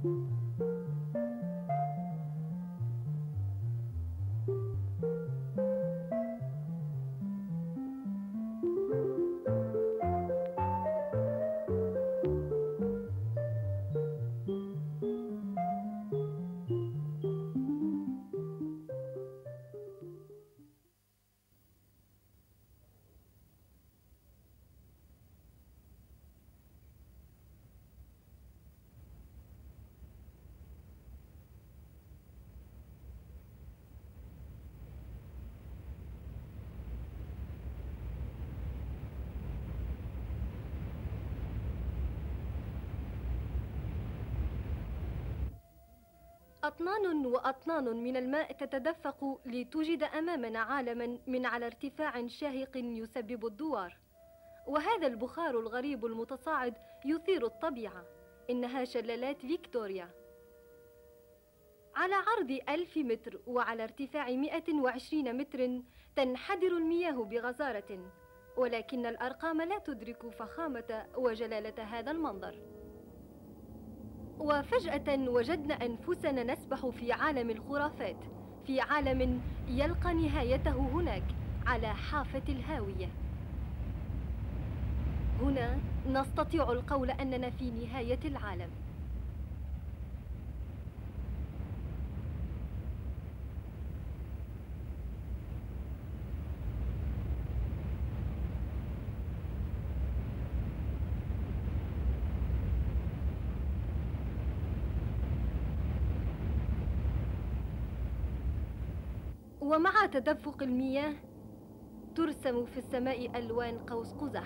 أطنان وأطنان من الماء تتدفق لتوجد أمامنا عالما من على ارتفاع شاهق يسبب الدوار، وهذا البخار الغريب المتصاعد يثير الطبيعة. إنها شلالات فيكتوريا. على عرض 1000 متر وعلى ارتفاع 120 متر تنحدر المياه بغزارة، ولكن الأرقام لا تدرك فخامة وجلالة هذا المنظر. وفجأة وجدنا أنفسنا نسبح في عالم الخرافات، في عالم يلقى نهايته هناك على حافة الهاوية. هنا نستطيع القول أننا في نهاية العالم. ومع تدفق المياه ترسم في السماء ألوان قوس قزح.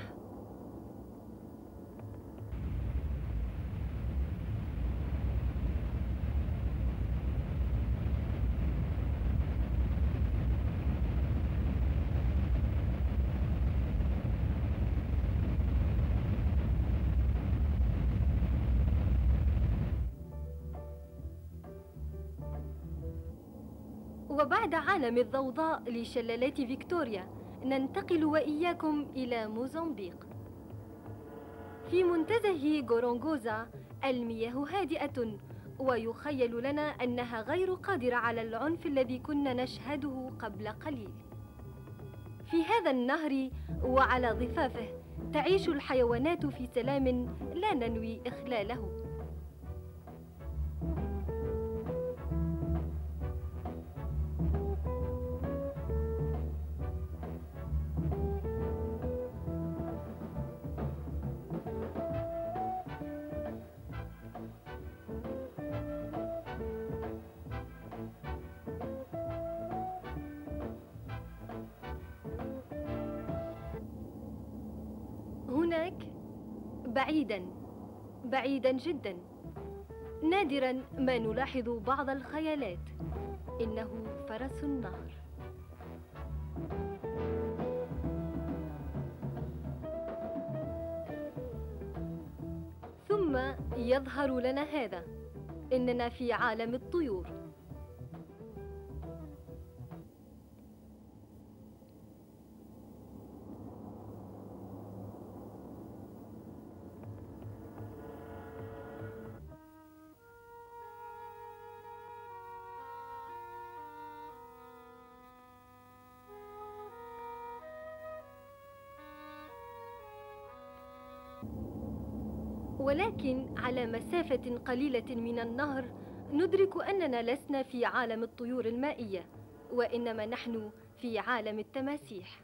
وبعد عالم الضوضاء لشلالات فيكتوريا ننتقل وإياكم إلى موزمبيق. في منتزه غورونغوزا المياه هادئة، ويخيل لنا أنها غير قادرة على العنف الذي كنا نشهده قبل قليل. في هذا النهر وعلى ضفافه تعيش الحيوانات في سلام لا ننوي إخلاله. هناك بعيدا جدا نادرا ما نلاحظ بعض الخيالات. إنه فرس النهر. ثم يظهر لنا هذا. إننا في عالم الطيور. ولكن على مسافة قليلة من النهر ندرك أننا لسنا في عالم الطيور المائية، وإنما نحن في عالم التماسيح.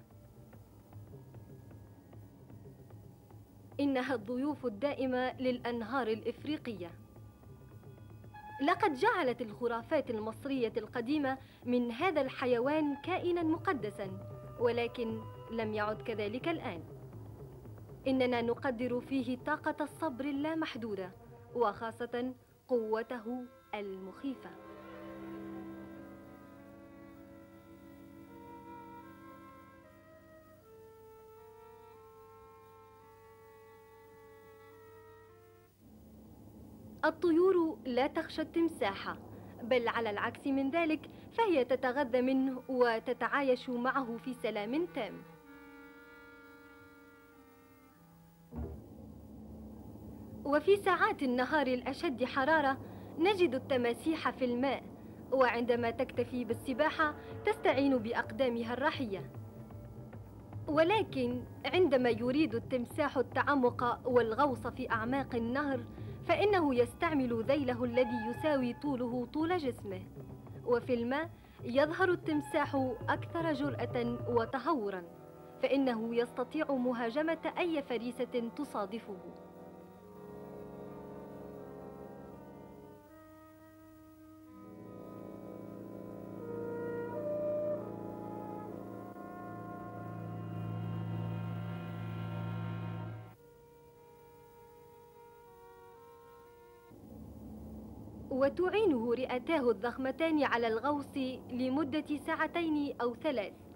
إنها الضيوف الدائمة للأنهار الإفريقية. لقد جعلت الخرافات المصرية القديمة من هذا الحيوان كائناً مقدساً، ولكن لم يعد كذلك الآن. إننا نقدر فيه طاقة الصبر اللامحدودة، وخاصة قوته المخيفة. الطيور لا تخشى التمساح، بل على العكس من ذلك فهي تتغذى منه وتتعايش معه في سلام تام. وفي ساعات النهار الأشد حرارة نجد التماسيح في الماء، وعندما تكتفي بالسباحة تستعين بأقدامها الراحية. ولكن عندما يريد التمساح التعمق والغوص في أعماق النهر فإنه يستعمل ذيله الذي يساوي طوله طول جسمه، وفي الماء يظهر التمساح أكثر جرأة وتهورا، فإنه يستطيع مهاجمة أي فريسة تصادفه. وتعينه رئتاه الضخمتان على الغوص لمدة 2 أو 3 ساعات.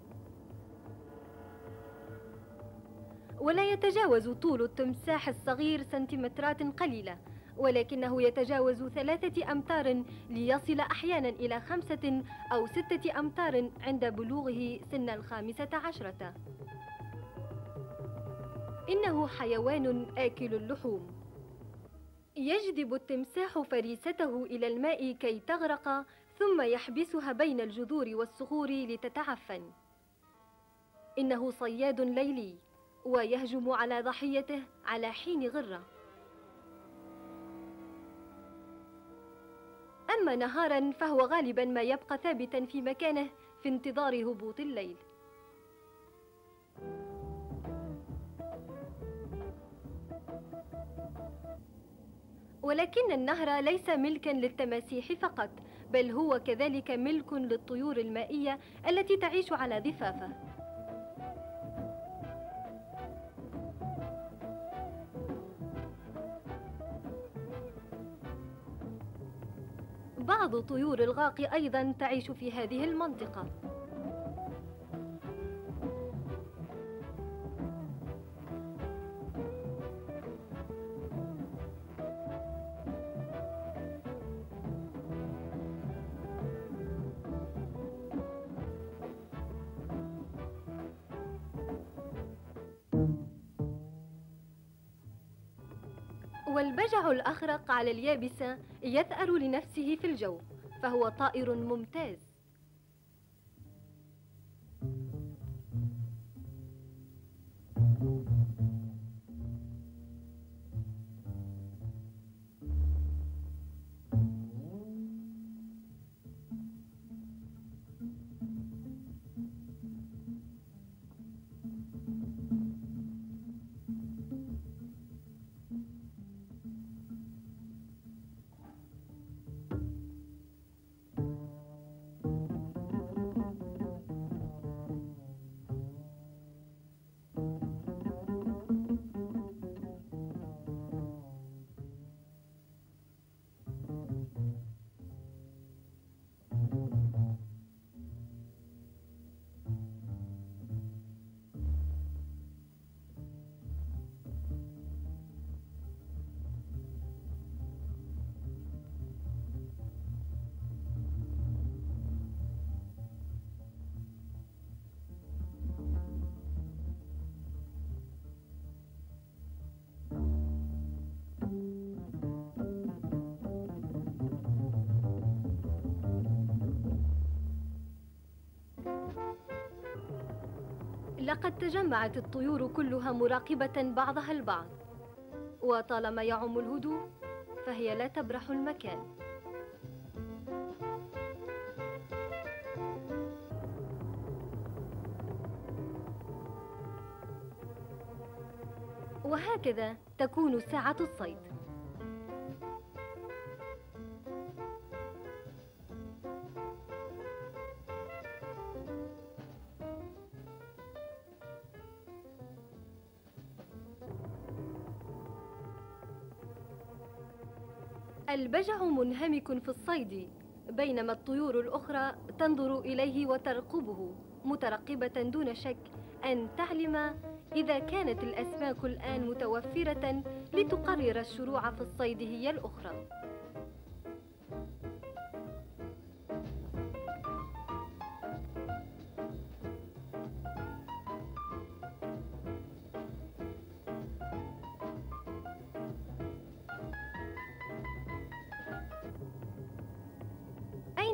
ولا يتجاوز طول التمساح الصغير سنتيمترات قليلة، ولكنه يتجاوز 3 أمتار ليصل أحيانا إلى 5 أو 6 أمتار عند بلوغه سن 15. إنه حيوان آكل اللحوم. يجذب التمساح فريسته إلى الماء كي تغرق، ثم يحبسها بين الجذور والصخور لتتعفن. إنه صياد ليلي، ويهجم على ضحيته على حين غرة. أما نهارا فهو غالبا ما يبقى ثابتا في مكانه في انتظار هبوط الليل. ولكن النهر ليس ملكا للتماسيح فقط، بل هو كذلك ملك للطيور المائية التي تعيش على ضفافه. بعض طيور الغاق أيضا تعيش في هذه المنطقة. والبجع الأخرق على اليابسة يثأر لنفسه في الجو، فهو طائر ممتاز. لقد تجمعت الطيور كلها مراقبة بعضها البعض، وطالما يعم الهدوء فهي لا تبرح المكان. وهكذا تكون ساعة الصيد. البجع منهمك في الصيد، بينما الطيور الأخرى تنظر إليه وترقبه، مترقبة دون شك أن تعلم إذا كانت الأسماك الآن متوفرة لتقرر الشروع في الصيد هي الأخرى.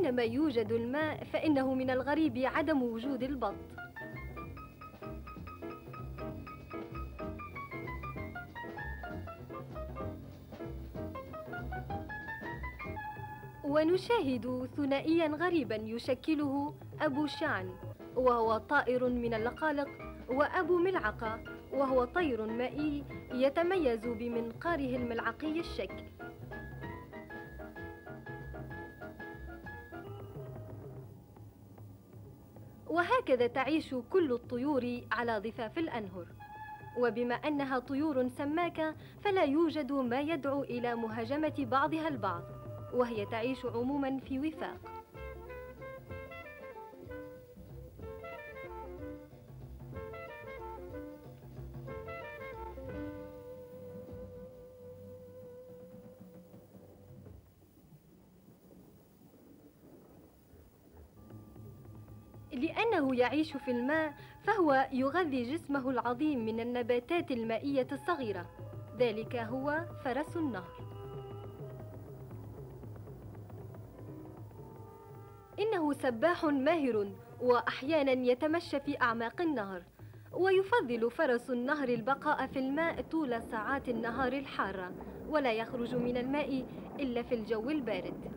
وحينما يوجد الماء فإنه من الغريب عدم وجود البط. ونشاهد ثنائيا غريبا يشكله أبو شعن، وهو طائر من اللقالق، وأبو ملعقة، وهو طير مائي يتميز بمنقاره الملعقي الشكل. وهكذا تعيش كل الطيور على ضفاف الأنهر، وبما أنها طيور سماكة فلا يوجد ما يدعو إلى مهاجمة بعضها البعض، وهي تعيش عموما في وفاق. لأنه يعيش في الماء فهو يغذي جسمه العظيم من النباتات المائية الصغيرة، ذلك هو فرس النهر. إنه سباح ماهر وأحيانا يتمشى في أعماق النهر، ويفضل فرس النهر البقاء في الماء طول ساعات النهار الحارة، ولا يخرج من الماء إلا في الجو البارد.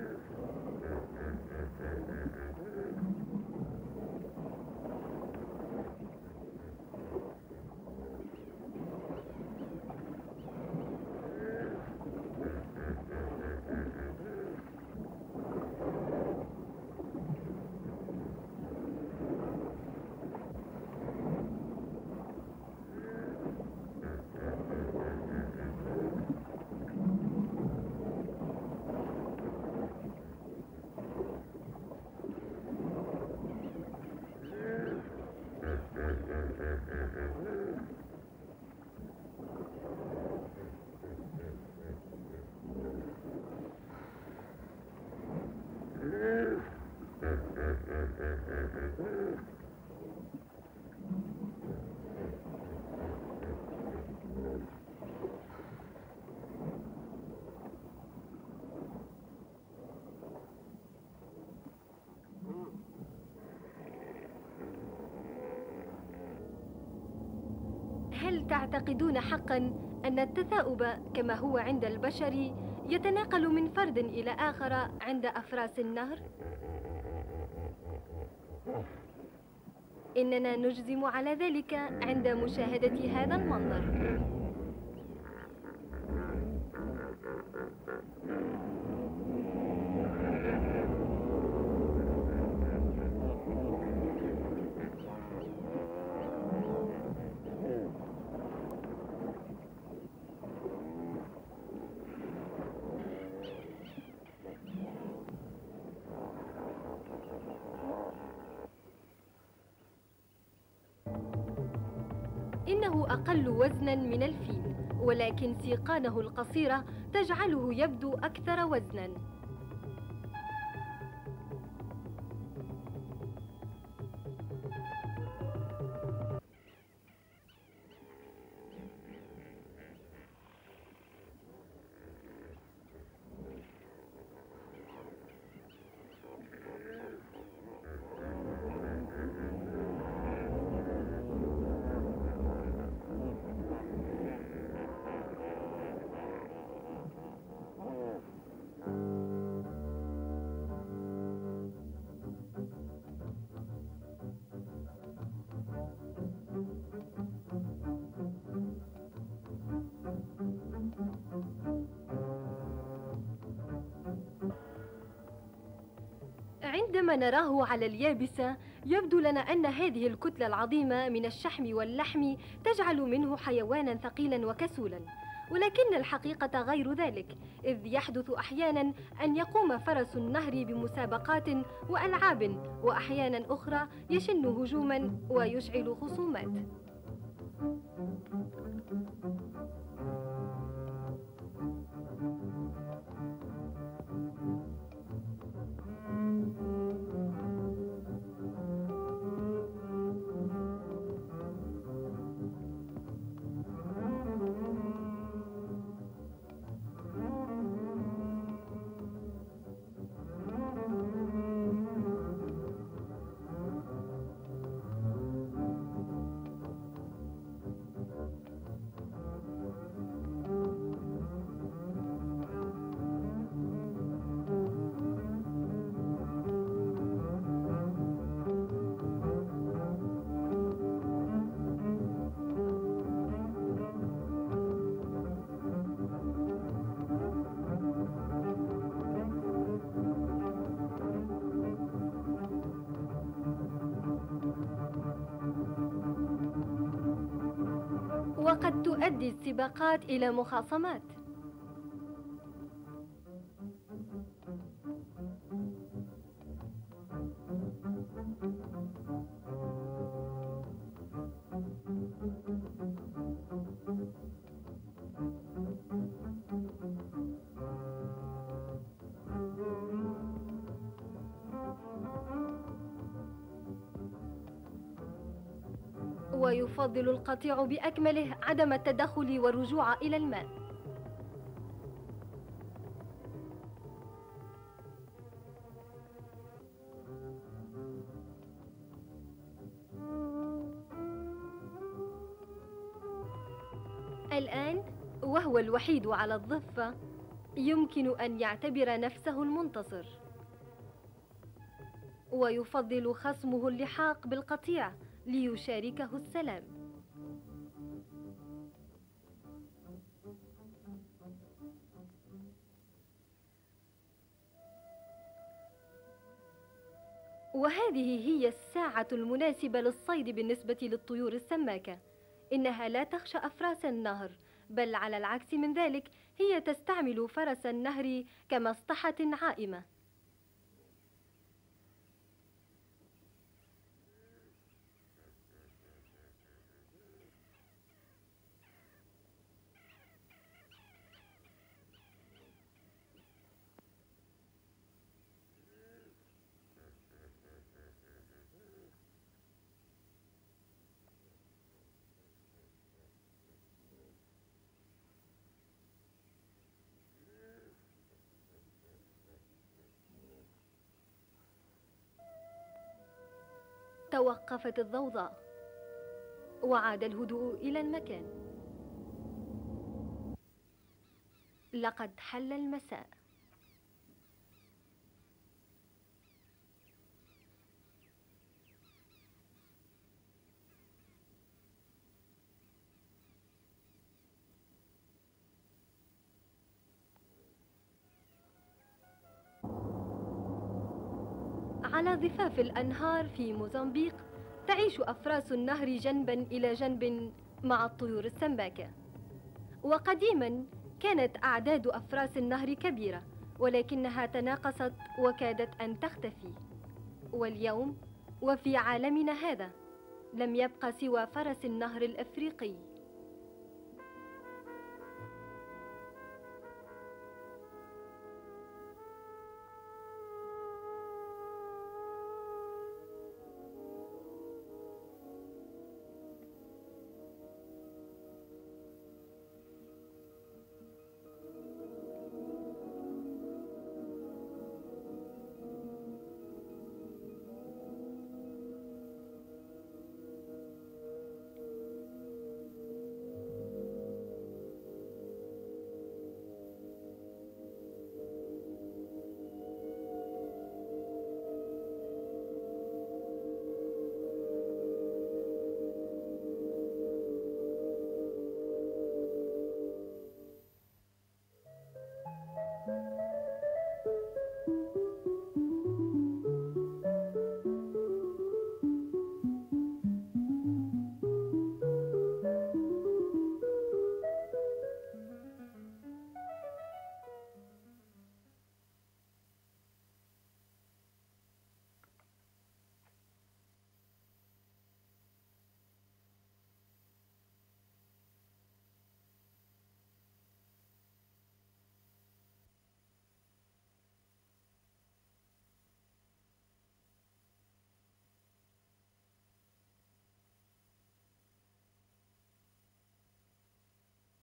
هل تعتقدون حقا أن التثاؤب كما هو عند البشر يتناقل من فرد إلى آخر عند أفراس النهر؟ إننا نجزم على ذلك عند مشاهدة هذا المنظر. إنه أقل وزناً من الفيل، ولكن سيقانه القصيرة تجعله يبدو أكثر وزناً. عندما نراه على اليابسة يبدو لنا أن هذه الكتلة العظيمة من الشحم واللحم تجعل منه حيوانا ثقيلا وكسولا، ولكن الحقيقة غير ذلك، إذ يحدث أحيانا أن يقوم فرس النهر بمسابقات وألعاب، وأحيانا أخرى يشن هجوما ويشعل خصومات. وقد تؤدي السباقات إلى مخاصمات. ويفضل القطيع بأكمله عدم التدخل والرجوع إلى الماء. الآن وهو الوحيد على الضفة يمكن أن يعتبر نفسه المنتصر، ويفضل خصمه اللحاق بالقطيع ليشاركه السلام. وهذه هي الساعة المناسبة للصيد بالنسبة للطيور السماكة. إنها لا تخشى أفراس النهر، بل على العكس من ذلك هي تستعمل فرس النهر كمصطحة عائمة. توقفت الضوضاء وعاد الهدوء إلى المكان. لقد حل المساء. على ضفاف الأنهار في موزمبيق تعيش أفراس النهر جنباً إلى جنب مع الطيور السماكة. وقديماً كانت أعداد أفراس النهر كبيرة، ولكنها تناقصت وكادت أن تختفي. واليوم وفي عالمنا هذا لم يبقى سوى فرس النهر الأفريقي.